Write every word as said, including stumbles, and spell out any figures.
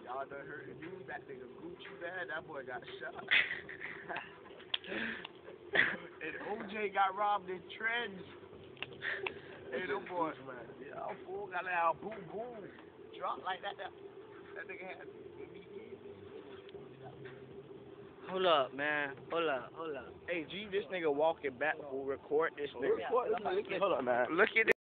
Y'all done heard the news, that nigga Gucci, man, that boy got shot. And O J got robbed in Trends. Hey, them boy, yeah, fool got that out, boom, boom. Drop like that, that, that nigga had. Hold up, man. Hold up, hold up. Hey, G, this nigga walking back, fool, record this nigga. Hold up, man. Look at